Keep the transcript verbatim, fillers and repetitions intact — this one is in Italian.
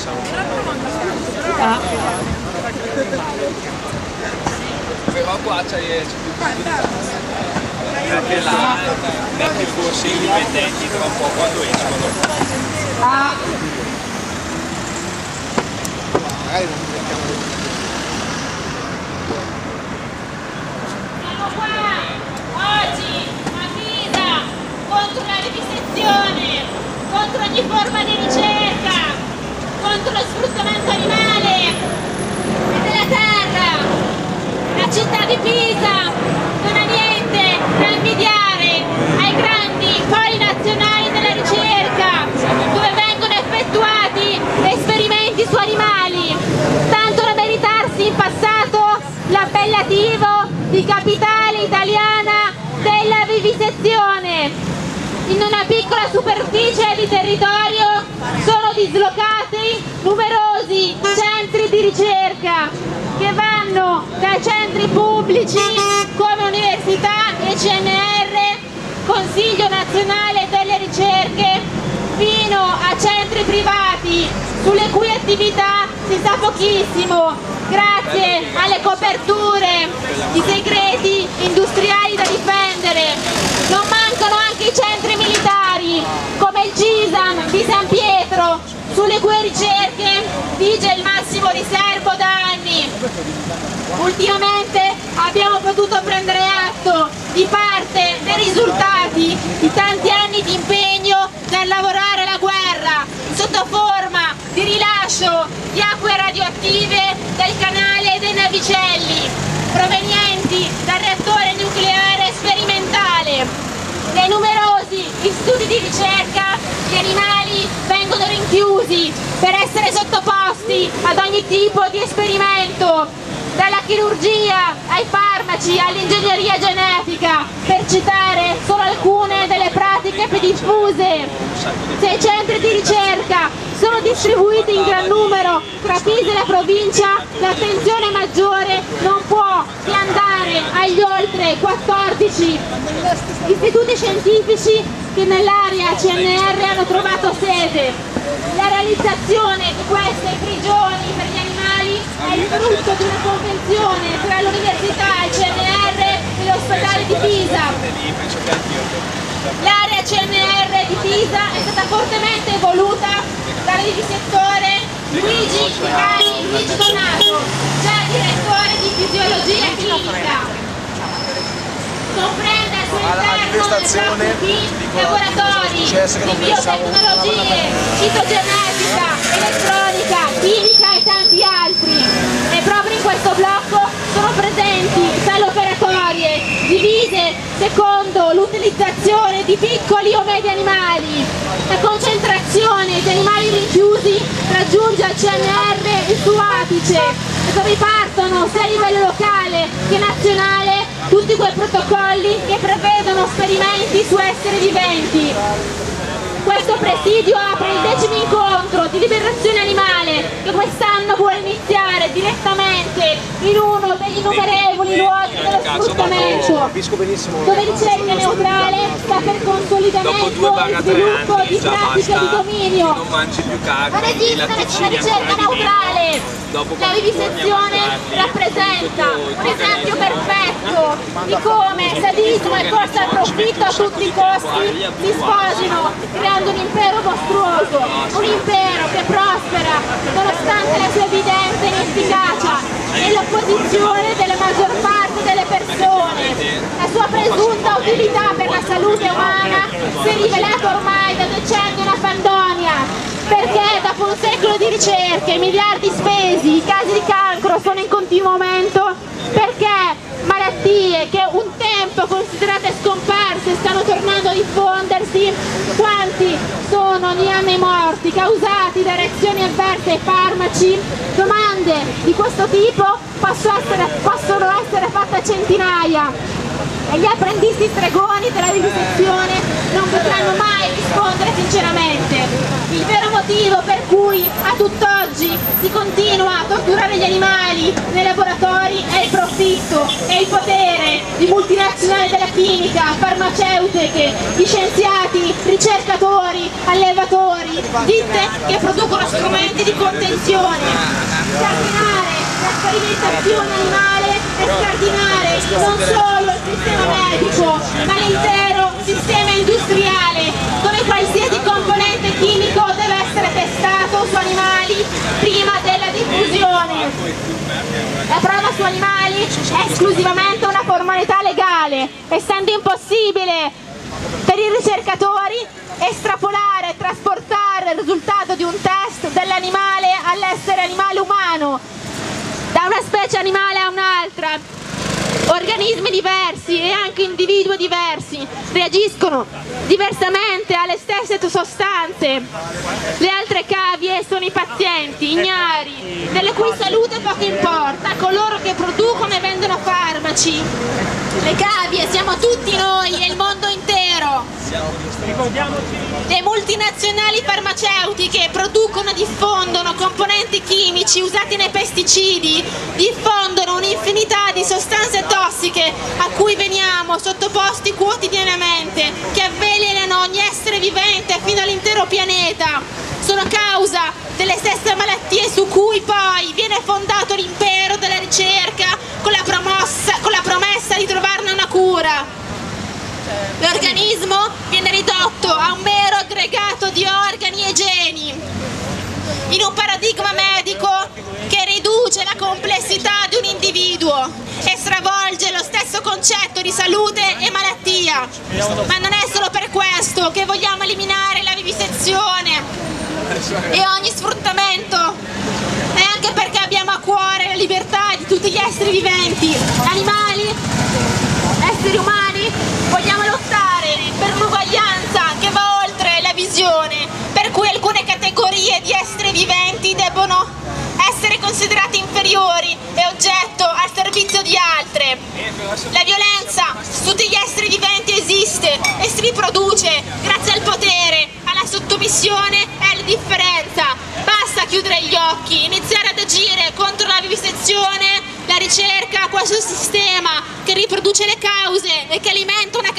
Ah. Però qua c'è perché là metti i corsi indipendenti tra un po' quando escono. Ah. Siamo qua oggi a Pisa contro la vivisezione, contro ogni forma di ricerca, contro lo sfruttamento animale e della terra. La città di Pisa non ha niente da invidiare ai grandi poli nazionali della ricerca, dove vengono effettuati esperimenti su animali, tanto da meritarsi in passato l'appellativo di capitale italiana della vivisezione. In una piccola superficie di territorio sono dislocati numerosi centri di ricerca che vanno dai centri pubblici come università e C N R, Consiglio Nazionale delle Ricerche, fino a centri privati sulle cui attività si sa pochissimo grazie alle coperture di segreti industriali da difendere. Non mancano anche i centri militari come il CISAM di San Pietro, sulle cui ricerche vige il massimo riservo da anni. Ultimamente abbiamo potuto prendere atto di parte dei risultati di tanti anni di impegno nel lavorare la guerra sotto forma di rilascio di acque radioattive del canale dei Navicelli provenienti dal reattore nucleare sperimentale. Nei numerosi istituti di ricerca gli animali vengono rinchiusi per essere sottoposti ad ogni tipo di esperimento, dalla chirurgia ai farmaci all'ingegneria genetica, per citare solo alcune delle pratiche più diffuse. Se i centri di ricerca sono distribuiti in gran numero tra Pisa e la provincia, l'attenzione maggiore non può che andare agli oltre quattordici istituti scientifici che nell'area C N R hanno trovato sede. La realizzazione di queste prigioni per gli animali è il frutto di una convenzione tra l'Università, il C N R e l'ospedale di Pisa. L'area C N R di Pisa è stata fortemente evoluta dal vivisettore Luigi Ivani Luigi Donato, già direttore di fisiologia clinica. Comprende al suo interno nel blocco laboratori di biotecnologie, citogenetica, elettronica, chimica e tanti altri. E proprio in questo blocco sono presenti sale operatorie divise secondo l'utilizzazione di piccoli o medi animali. La concentrazione di animali rinchiusi raggiunge al C N R il suo apice, dove partono sia a livello locale che nazionale tutti quei protocolli che prevedono esperimenti su esseri viventi. Questo presidio apre il decimo incontro di liberazione animale che quest'anno vuole iniziare direttamente in uno degli innumerevoli luoghi dello sfruttamento, dove ricerca neutrale sta per consolidamento e sviluppo di pratiche di dominio. Non esiste nessuna ricerca neutrale. La vivisezione rappresenta un esempio perfetto di come sadismo e corsa al profitto a tutti i costi si sposino, creando un impero mostruoso, un impero che prospera nonostante la sua evidente inefficacia nell'opposizione della maggior parte delle persone. La sua presunta utilità per la salute umana si è rivelata ormai da decenni una fandonia, perché dopo un secolo di ricerche, miliardi spesi, i casi di cancro sono in continuo aumento, perché malattie che un tempo considerate scomparse stanno tornando a diffondersi. Quanti sono gli anni morti causati da reazioni avverse ai farmaci? Domande di questo tipo possono essere, possono essere fatte a centinaia. E gli apprendisti stregoni della vivisezione non potranno mai rispondere sinceramente. Il vero motivo per cui a tutt'oggi oggi si continua a torturare gli animali nei laboratori è il profitto e il potere di multinazionali della chimica, farmaceutiche, di scienziati, ricercatori, allevatori, ditte che producono strumenti di contenzione. Scardinare la sperimentazione animale e scardinare non solo il sistema medico, ma l'intero sistema industriale, dove qualsiasi componente chimico deve essere testato su animali prima della diffusione. La prova su animali è esclusivamente una formalità legale, essendo impossibile per i ricercatori estrapolare e trasportare il risultato di un test dell'animale all'essere animale umano, da una specie animale a un'altra. Organismi diversi e anche individui diversi reagiscono diversamente alle stesse sostanze. Le altre cavie sono i pazienti ignari, delle cui salute poco importa, coloro che producono e vendono farmaci. Le cavie siamo tutti noi e il mondo intero. Le multinazionali farmaceutiche producono e diffondono componenti chimici usati nei pesticidi, diffondono un'infinità di sostanze tossiche a cui veniamo sottoposti quotidianamente, che avvelenano ogni essere vivente fino all'intero pianeta. Sono causa delle stesse malattie su cui poi viene fondato l'impero della ricerca con la, promossa, con la promessa di trovarne una cura. L'organismo viene ridotto a un mero aggregato di organi e geni, in un paradigma medico che riduce la complessità di un individuo e stravolge lo stesso concetto di salute e malattia. Ma non è solo per questo che vogliamo eliminare la vivisezione e ogni sfruttamento, è anche perché abbiamo a cuore la libertà di tutti gli esseri viventi, animali, esseri umani. Vogliamo lottare per un'uguaglianza che va oltre la visione, per cui alcune categorie di esseri viventi debbono essere considerate inferiori e oggetto al servizio di altre. La violenza su tutti gli esseri viventi esiste e si riproduce grazie al potere, alla sottomissione e alla differenza. Basta chiudere gli occhi, iniziare ad agire contro la vivisezione, la ricerca, questo sistema che riproduce le cause e che alimenta una